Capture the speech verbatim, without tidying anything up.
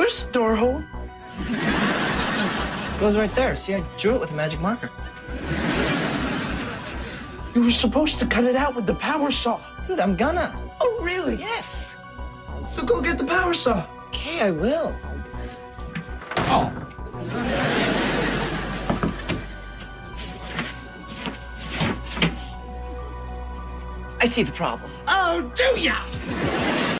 There's a door hole. Goes right there. See, I drew it with a magic marker. You were supposed to cut it out with the power saw. Dude, I'm gonna. Oh, really? Yes. So go get the power saw. Okay, I will. Oh. I see the problem. Oh, do ya?